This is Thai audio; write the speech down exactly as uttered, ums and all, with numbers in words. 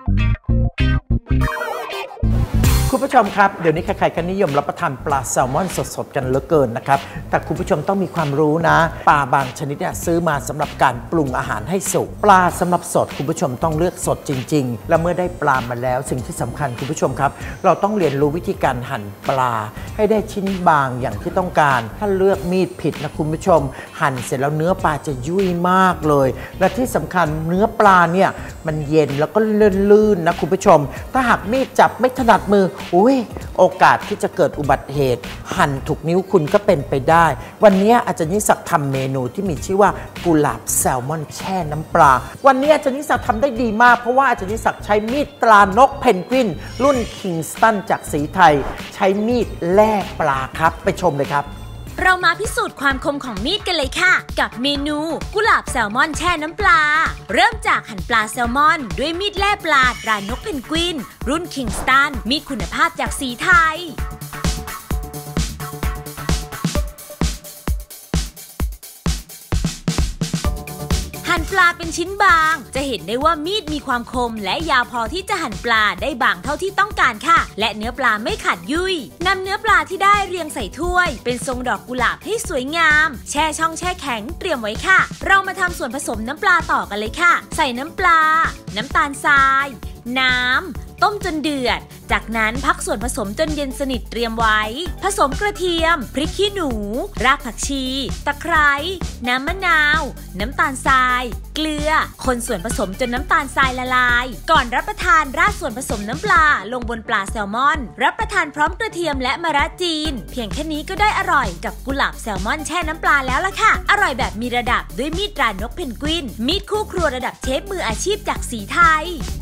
คุณผู้ชมครับเดี๋ยวนี้ใครๆก็นิยมรับประทานปลาแซลมอนสดๆกันเหลือเกินนะครับแต่คุณผู้ชมต้องมีความรู้นะปลาบางชนิดเนี่ยซื้อมาสำหรับการปรุงอาหารให้สุกปลาสำหรับสดคุณผู้ชมต้องเลือกสดจริงๆและเมื่อได้ปลามาแล้วสิ่งที่สำคัญคุณผู้ชมครับเราต้องเรียนรู้วิธีการหั่นปลาให้ได้ชิ้นบางอย่างที่ต้องการถ้าเลือกมีดผิดนะคุณผู้ชมหั่นเสร็จแล้วเนื้อปลาจะยุ่ยมากเลยและที่สำคัญเนื้อปลาเนี่ยมันเย็นแล้วก็ลื่นๆนะคุณผู้ชมถ้าหากมีดจับไม่ถนัดมืออุ้ยโอกาสที่จะเกิดอุบัติเหตุหั่นถูกนิ้วคุณก็เป็นไปได้วันนี้อาจารย์นิสักทำเมนูที่มีชื่อว่ากุหลาบแซลมอนแช่น้ำปลาวันนี้อาจารย์นิสักทำได้ดีมากเพราะว่าอาจารย์นิสักใช้มีดตรานกเพนกวินรุ่นคิงสตันจากสีไทยใช้มีดแล่ปลาครับไปชมเลยครับเรามาพิสูจน์ความคมของมีดกันเลยค่ะกับเมนูกุหลาบแซลมอนแช่น้ำปลาเริ่มจากหั่นปลาแซลมอนด้วยมีดแล่ปลาตรานกเพนกวินรุ่นคิงสตันมีคุณภาพจากสีไทยหั่นปลาเป็นชิ้นบางจะเห็นได้ว่ามีดมีความคมและยาวพอที่จะหั่นปลาได้บางเท่าที่ต้องการค่ะและเนื้อปลาไม่ขาดยุ่ยนำเนื้อปลาที่ได้เรียงใส่ถ้วยเป็นทรงดอกกุหลาบให้สวยงามแช่ช่องแช่แข็งเตรียมไว้ค่ะเรามาทำส่วนผสมน้ำปลาต่อกันเลยค่ะใส่น้ำปลาน้ำตาลทรายน้ำต้มจนเดือดจากนั้นพักส่วนผสมจนเย็นสนิทเตรียมไว้ผสมกระเทียมพริกขี้หนูรากผักชีตะไคร้น้ำมะนาวน้ำตาลทรายเกลือคนส่วนผสมจนน้ำตาลทรายละลายก่อนรับประทานราดส่วนผสมน้ำปลาลงบนปลาแซลมอนรับประทานพร้อมกระเทียมและมะระจีนเพียงแค่นี้ก็ได้อร่อยกับกุหลาบแซลมอนแช่น้ำปลาแล้วล่ะค่ะอร่อยแบบมีระดับด้วยมีดตรานกเพนกวินมีดคู่ครัวระดับเชฟมืออาชีพจากสีไทย